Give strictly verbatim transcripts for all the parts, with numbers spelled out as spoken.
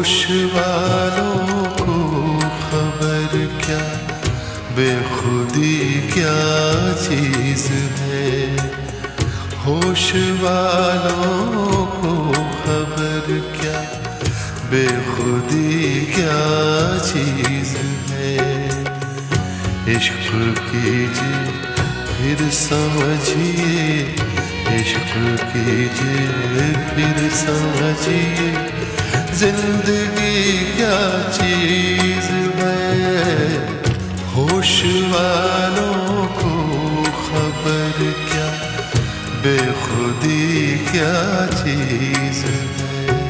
होश वालों को खबर क्या, बेखुदी क्या चीज है। होश वालों को खबर क्या, बेखुदी क्या चीज है। इश्क कीजिए फिर समझिए, इश्क कीजिए फिर समझिए, जिंदगी क्या चीज है। होश वालों को खबर क्या, बेखुदी क्या चीज है।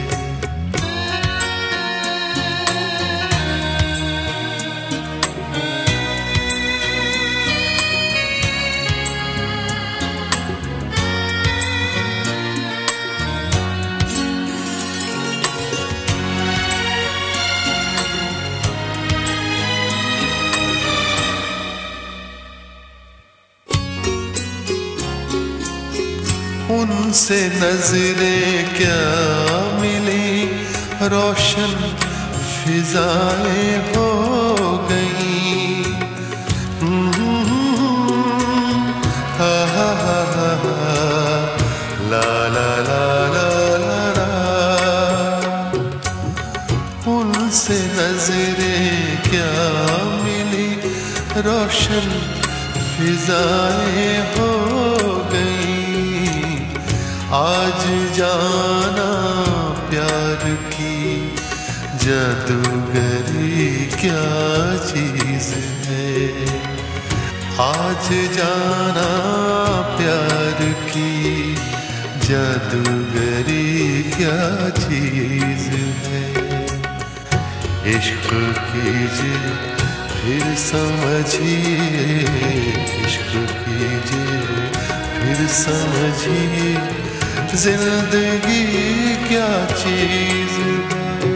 उनसे नजरें क्या मिली, रोशन फिजाएं हो गई। हा हा हा हा ला ला ला ला ला ला। उनसे नजरें क्या मिली, रोशन फिजाएं हो गई। आज जाना प्यार की जादूगरी क्या चीज है। आज जाना प्यार की जादूगरी क्या चीज है। इश्क कीजिए फिर समझिए, इश्क कीजिए फिर समझिए, जिंदगी क्या चीज है।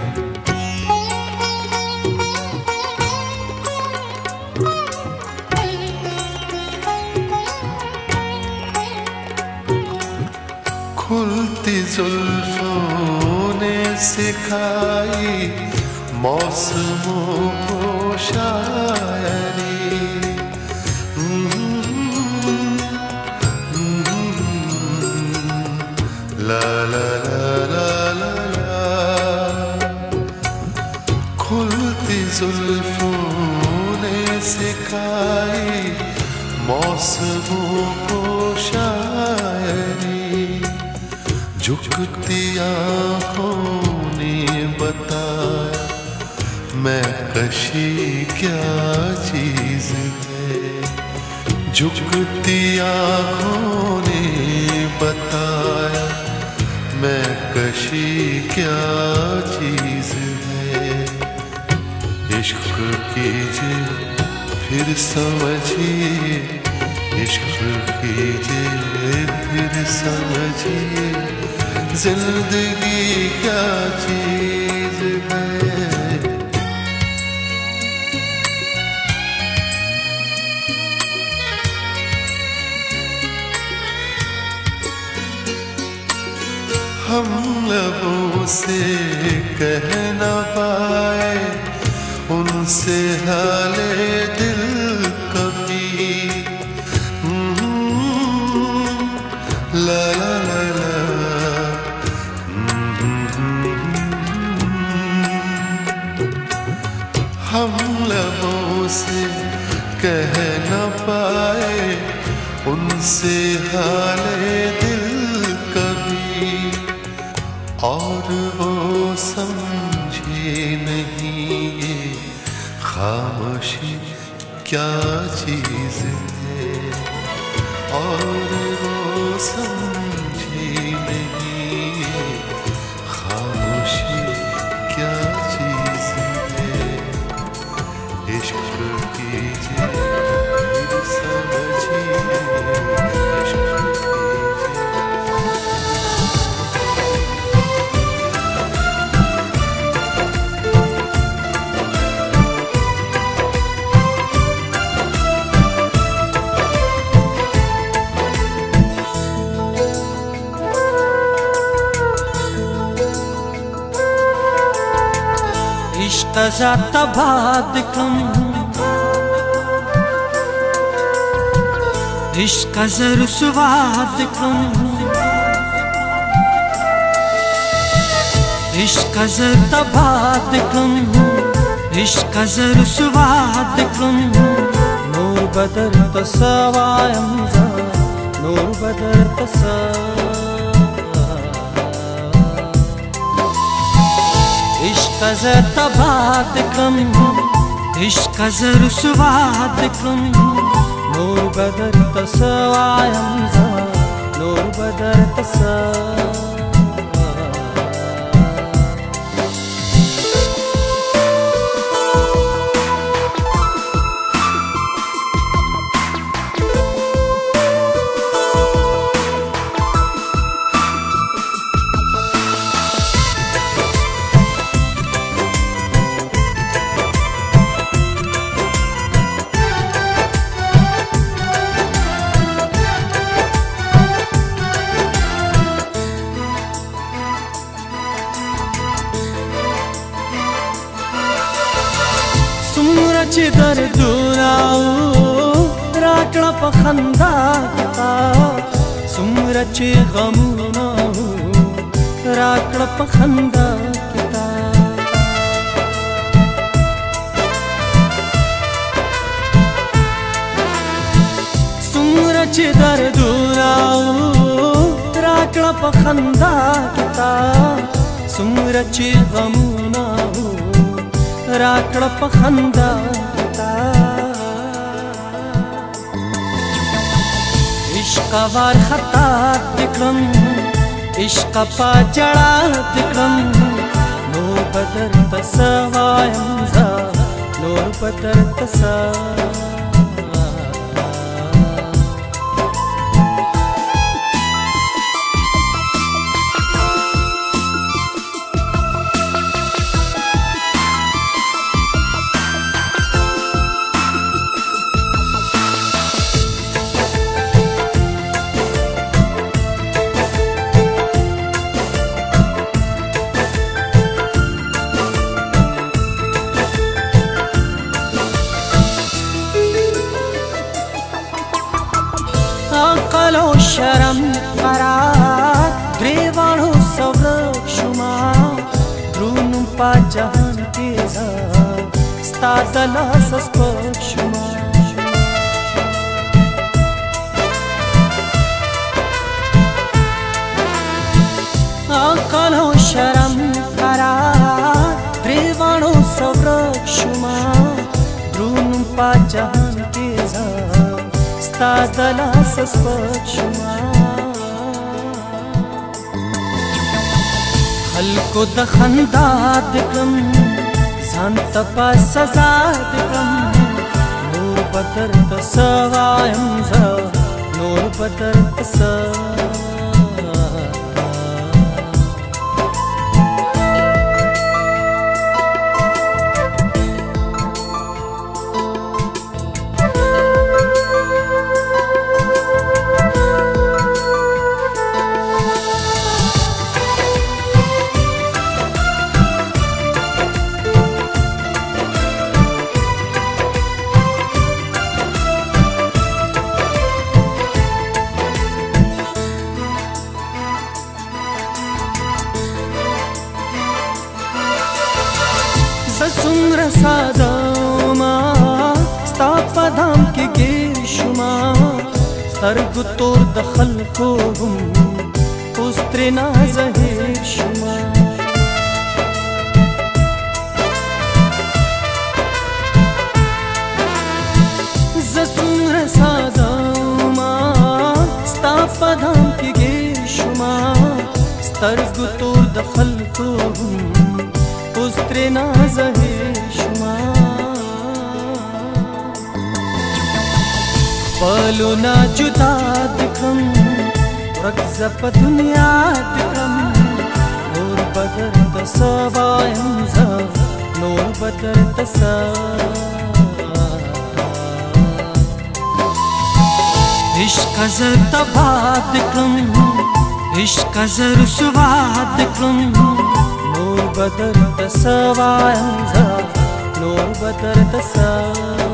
खुलती जुल्फों ने सिखाई मौसमों को शायरी। ला ला ला ला ला ला। खुलती जुल्फों ने सिखाई मौसमों को शायरी। झुकती आँखों ने बताया मैं कशी क्या चीज है। झुकती आँखों ने बताया मैं कशी क्या चीज है। इश्क कीजिए फिर समझिए, इश्क कीजिए फिर समझिए, जिंदगी क्या चीज है। हम लबों से कह न पाए उनसे हाले दिल कभी। ला ला ला ला। हम लबों से कह न पाए उनसे हाले दिल कभी। और वो समझे नहीं ये खामोशी क्या चीज है। और वो समझे नहीं ये खामोशी क्या चीज है। इश्क कीजिए फिर समझिए, इश्क कीजिए। تزات باد کم عشق زر سواد کم عشق زر تباد کم عشق زر سواد کم نور بدر تسوایم زا نور بدر تسا عشق زر تباد کم عشق زر سواد کم نور بدر تسوایم زا نور بدر تسا چې دردونه راکړه په خندا کتا څومره چې غمونه راکړه په خندا کتا څومره چې دردونه راکړه په خندا کتا څومره چې غمونه راکړه په خندا تا عشق وار خطا دکړم عشق پا جړا دکړم نور بدر تسوایم زا نور بدر تسا عقل و شرم قرار گریوانو سورک شما درونم پا جهان تیزا ستا دلاس سپک شما عقل و شرم قرار گریوانو سورک شما درونم پا جهان تیزا ستا دلاس سپک شما خلکو د خندا دکم ځان ته په سزا دکم نور بدر تسوایم زه نور بدر تسا څومره ساده ما ستا په دام کې ګیر شوما سترګو تور د خلکو هم اوس ترېنه زهیر شوما زه څومره ساده ما ستا په دام کې ګیر شوما سترګو تور د خلکو هم اوس ترېنه زهیر شوما خپلونه جدا دکړم ورک زه په دنیا دکړم نور بدر ته وایم زه نور بدر ته عشق زر تباد کړم عشق زر سواد کړم نور nur بدرت سوا انزا nur بدرت سوا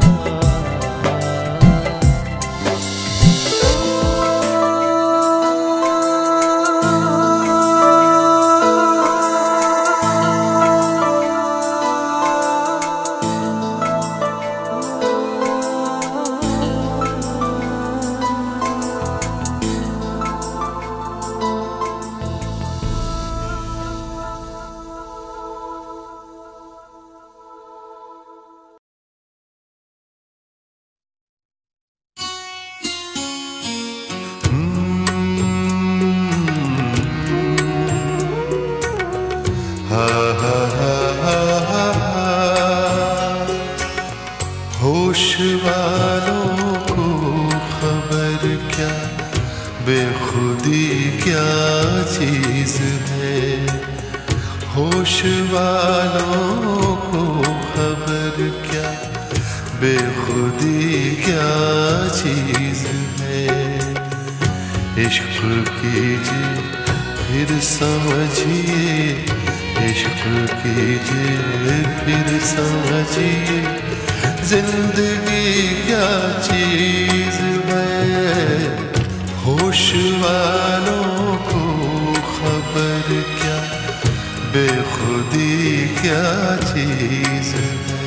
होश वालों को खबर क्या बेखुदी क्या चीज है। होश वालों को खबर क्या बेखुदी क्या चीज है। इश्क कीजिए फिर समझिए, इश्क कीजिए फिर समझिए, जिंदगी क्या चीज है। होश वालों को खबर क्या बेखुदी क्या चीज है।